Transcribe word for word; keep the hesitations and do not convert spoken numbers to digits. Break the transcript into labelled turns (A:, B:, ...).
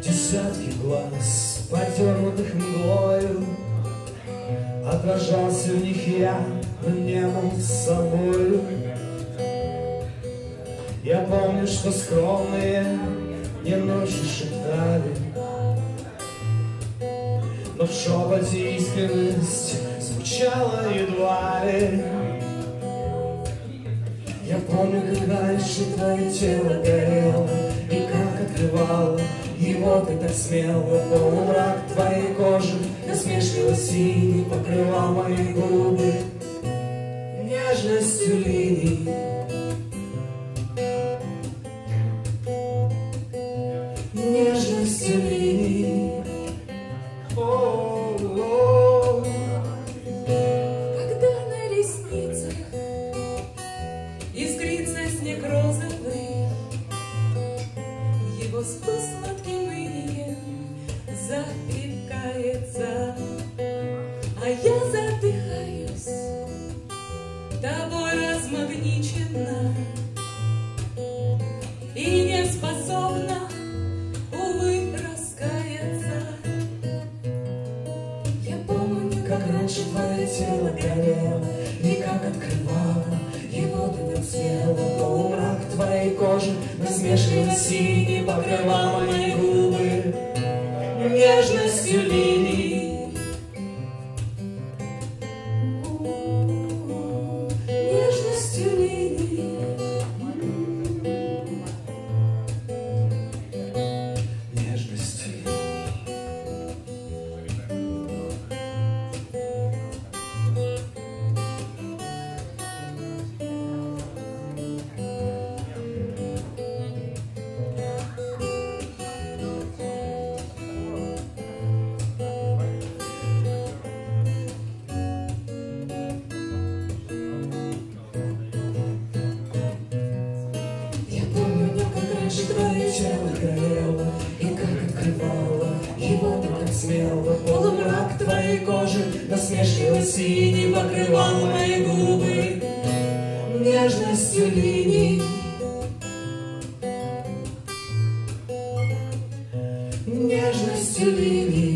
A: Десятки глаз, подернутых мглою, отражался в них я, но не был собою. Я помню, что скромные мне ночью шептали, но в шепоте искренность звучала едва ли. Я помню, как раньше твое тело горело, и как открывало его ты так смело. Полумрак твоей кожи насмешливо синий покрывал мои губы нежностью линий. Нежностью линий. О-о-о.
B: Когда на ресницах искрится снег розовый, его вкус сладким инием запекается, а я задыхаюсь, тобой размагничена и не способна, увы, раскаяться.
A: Я помню, как раньше твое тело горело, и как открывало его ты так смело. Полумрак твоей кожи насмешливо синий покрывал мои губы нежностью линий. Нежностью линий. Нежностью линий. Твое тело горело, и как открывало его ты так смело. Полумрак твоей кожи насмешливо синий покрывал мои губы нежностью линий. Нежностью линий.